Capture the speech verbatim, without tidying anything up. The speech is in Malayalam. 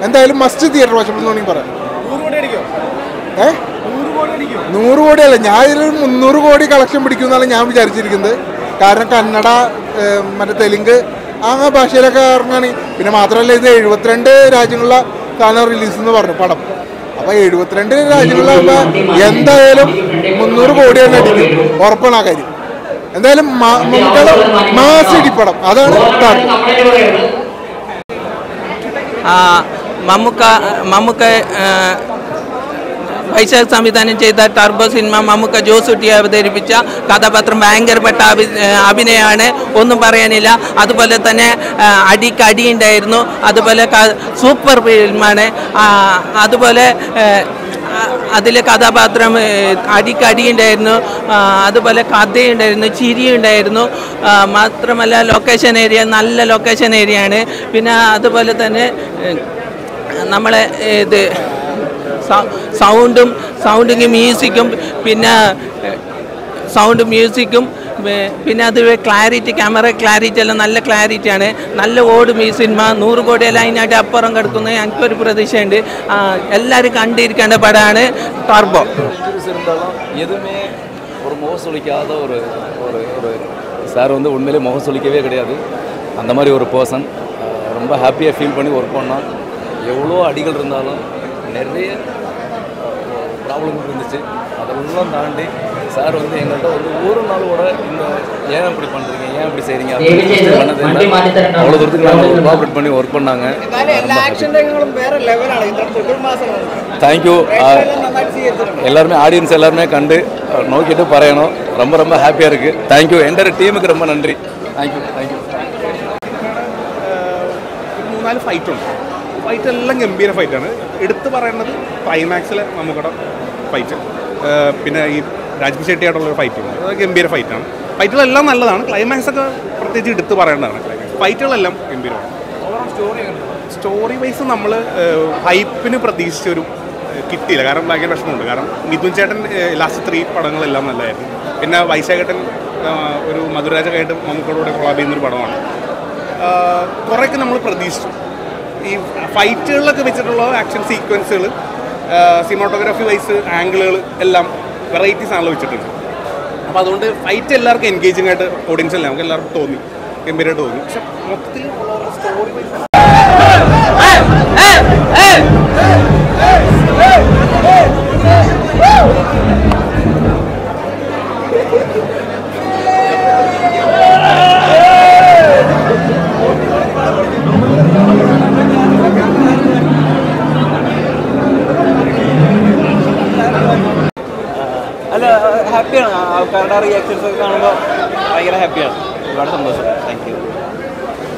എന്തായാലും മസ്റ്റ് തിയേറ്റർ വാച്ചബിൾ എന്ന് പറയാം. ഏ നൂറ് കോടിയല്ല, ഞാൻ ഇതിൽ മുന്നൂറ് കോടി കളക്ഷൻ പിടിക്കുമെന്നാണ് ഞാൻ വിചാരിച്ചിരിക്കുന്നത്. കാരണം കന്നഡ, മറ്റേ തെലുങ്ക് ആ ഭാഷയിലൊക്കെ ഇറങ്ങുകയാണ്. പിന്നെ മാത്രമല്ല ഇത് എഴുപത്തിരണ്ട് രാജ്യങ്ങളിലെ സാധനം റിലീസ് എന്ന് പറഞ്ഞു പടം. അപ്പോൾ എഴുപത്തിരണ്ട് രാജ്യങ്ങളിലാകുമ്പോൾ എന്തായാലും മുന്നൂറ് കോടി തന്നെ അടിക്കും, ഉറപ്പാണ് ആ കാര്യം. എന്തായാലും മാസ് ഇടിപ്പടം, അതാണ് മമ്മൂക്ക മമ്മൂക്ക വൈശാഖ് സംവിധാനം ചെയ്ത ടർബോ സിനിമ മമ്മൂക്ക ജോസൂട്ടി അവതരിപ്പിച്ച കഥാപാത്രം ഭയങ്കരപ്പെട്ട അഭി അഭിനയമാണ്, ഒന്നും പറയാനില്ല. അതുപോലെ തന്നെ അടിക്ക് അടിയുണ്ടായിരുന്നു, അതുപോലെ സൂപ്പർ ഫിലിമാണ്. അതുപോലെ അതിലെ കഥാപാത്രം അടിക്കടിയുണ്ടായിരുന്നു, അതുപോലെ കഥയുണ്ടായിരുന്നു, ചിരിയുണ്ടായിരുന്നു. മാത്രമല്ല ലൊക്കേഷൻ ഏരിയ നല്ല ലൊക്കേഷൻ ഏരിയയാണ്. പിന്നെ അതുപോലെ തന്നെ നമ്മളെ ഇത് സൗണ്ടും സൗണ്ടിങ് മ്യൂസിക്കും പിന്നെ സൗണ്ട് മ്യൂസിക്കും പിന്നെ അത് ക്ലാരിറ്റി, ക്യാമറ ക്ലാരിറ്റി എല്ലാം നല്ല ക്ലാരിറ്റിയാണ്. നല്ല ഓടും ഈ സിനിമ. നൂറ് കോടിയെല്ലാം അതിനായിട്ട് അപ്പുറം കിടക്കുന്നത് എനിക്കൊരു പ്രതീക്ഷയുണ്ട്. എല്ലാവരും കണ്ടിരിക്കേണ്ട പടമാണ് ടർബോ. எதுவுமே ஒரு முகம் சுளிக்காத ஒரு ஒரு ஒரு சார் வந்து உண்மையிலே முகம் சுளிக்கவே கிடையாது. அந்த மாதிரி ஒரு பர்சன். ரொம்ப ஹாப்பியாக ஃபீல் பண்ணி ஒர்க் பண்ணோம். எவ்வளோ அடிகள் இருந்தாலும் நிறைய ப்ராப்ளம் இருந்துச்சு. அதெல்லாம் தாண்டி சார் வந்து எங்கள்கிட்ட வந்து ஒரு நாள் கூட இந்த ஏன் இப்படி பண்ணுறீங்க, ஏன் இப்படி செய்கிறீங்க பண்ணது அவ்வளோ தூரத்துக்கு நாங்கள் கோஆப்ரேட் பண்ணி ஒர்க் பண்ணாங்க. தேங்க்யூ. எல்லாருமே ஆடியன்ஸ் எல்லாருமே கண்டு நோக்கிட்டு പറയണം. ரொம்ப ரொம்ப ஹாப்பியாக இருக்குது. தேங்க்யூ. എൻ്റെ ടീമുக்கு ரொம்ப நன்றி. Thank you thank you. മൂന്നാല് ഫൈറ്റുണ്ട്. ഫൈറ്റ് എല്ലാം ഗംഭീര ഫൈറ്റാണ്. എടുത്തു പറയുന്നത് ക്ലൈമാക്സിലെ നമുക്കിവിടെ ഫൈറ്റ്, പിന്നെ ഈ രാജ്കി ഷെട്ടിയായിട്ടുള്ളൊരു ഫൈറ്റ്, അത് ഗംഭീര ഫൈറ്റാണ്. ഫൈറ്റുകളെല്ലാം നല്ലതാണ്. ക്ലൈമാക്സ് ഒക്കെ പ്രത്യേകിച്ച് എടുത്ത് പറയേണ്ടതാണ്. ക്ലൈമാക്സ് ഫൈറ്റുകളെല്ലാം ഗംഭീരമാണ്. സ്റ്റോറി വൈസ് നമ്മൾ ഹൈപ്പിന് പ്രതീക്ഷിച്ചൊരു കിട്ടിയില്ല. കാരണം ഭയങ്കര പ്രശ്നമുണ്ട്. കാരണം മിഥുൻ ചേട്ടൻ ലാസ്റ്റ് ത്രീ പടങ്ങളെല്ലാം നല്ലതായിരുന്നു. പിന്നെ വൈശാഖേട്ടൻ ഒരു മധുരാജകായിട്ട് നമുക്കോടുകൂടെ കൊളാബ് ചെയ്യുന്നൊരു പടമാണ്. കുറേയൊക്കെ നമ്മൾ പ്രതീക്ഷിച്ചു. ഈ ഫൈറ്റുകളിലൊക്കെ വെച്ചിട്ടുള്ള ആക്ഷൻ സീക്വൻസുകൾ, സിനിമാറ്റോഗ്രാഫി വൈസ് ആംഗിളുകൾ എല്ലാം വെറൈറ്റീസ് ആണല്ലോ വെച്ചിട്ടുണ്ട്. അപ്പോൾ അതുകൊണ്ട് ഫൈറ്റ് എല്ലാവർക്കും എൻഗേജിങ് ആയിട്ട് ഓഡിയൻസ് എല്ലാം നമുക്ക് എല്ലാവർക്കും തോന്നി, ഗംഭീരമായിട്ട് തോന്നി. പക്ഷെ മൊത്തത്തിൽ സ്റ്റോറി വൈസ് അല്ല, ഹാപ്പിയാണ്. ആൾക്കാരുടെ റിയാക്ഷൻസ് ഒക്കെ കാണുമ്പോൾ ഭയങ്കര ഹാപ്പിയാണ്. ഒരുപാട് സന്തോഷം. Thank U.